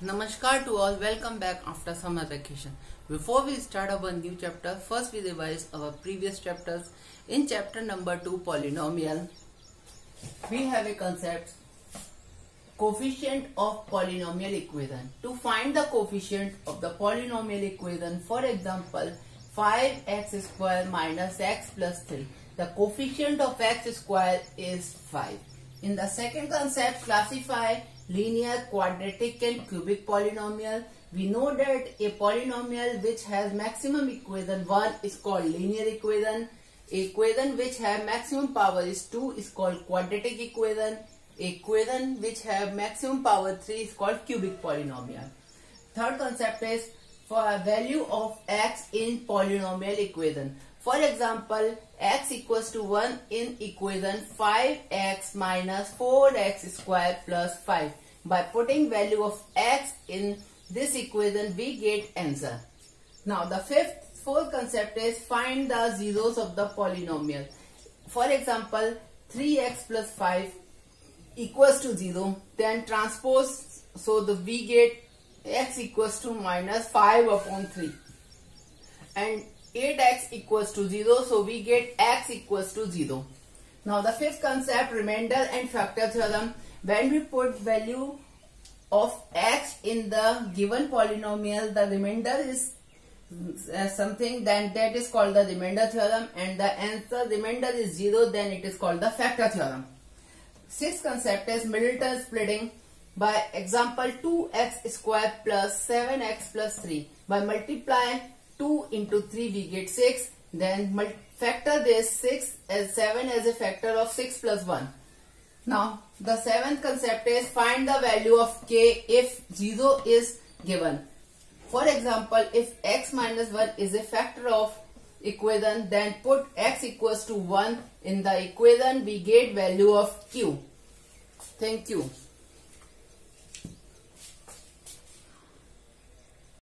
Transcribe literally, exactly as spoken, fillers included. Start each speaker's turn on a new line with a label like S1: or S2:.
S1: Namaskar to all, welcome back after summer vacation. Before we start our new chapter, first we revise our previous chapters. In chapter number two, polynomial, we have a concept, coefficient of polynomial equation. To find the coefficient of the polynomial equation, for example, five x square minus x plus three. The coefficient of x square is five. In the second concept, classify linear, quadratic and cubic polynomial. We know that a polynomial which has maximum equation one is called linear equation. Equation which have maximum power is two is called quadratic equation. Equation which have maximum power three is called cubic polynomial. Third concept is for a value of x in polynomial equation. For example, x equals to one in equation five x minus four x square plus five. By putting value of x in this equation, we get answer. Now the fifth, fourth concept is find the zeros of the polynomial. For example, three x plus five equals to zero. Then transpose, so the we get x equals to minus five upon three. And eight x equals to zero, so we get x equals to zero. Now the fifth concept, remainder and factor theorem. When we put value of x in the given polynomial, the remainder is uh, something, then that is called the remainder theorem, and the answer remainder is zero, then it is called the factor theorem. Sixth concept is Middleton splitting. By example, two x square plus seven x plus three. By multiply two into three, we get six. Then factor this six as seven as a factor of six plus one. Now the seventh concept is find the value of k if zero is given. For example, if x minus one is a factor of equation, then put x equals to one in the equation, we get value of q. Thank you.